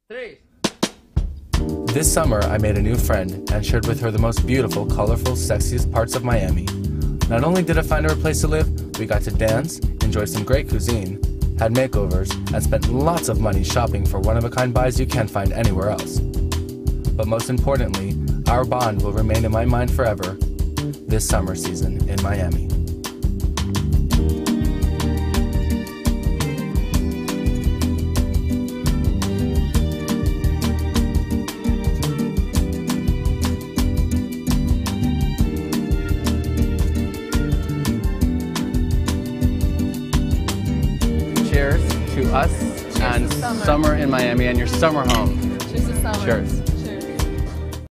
3. This summer, I made a new friend and shared with her the most beautiful, colorful, sexiest parts of Miami. Not only did I find her a place to live, we got to dance, enjoy some great cuisine, had makeovers, and spent lots of money shopping for one-of-a-kind buys you can't find anywhere else. But most importantly, our bond will remain in my mind forever this summer season in Miami. Cheers to us and summer in Miami and your summer home. Cheers to summer. Cheers.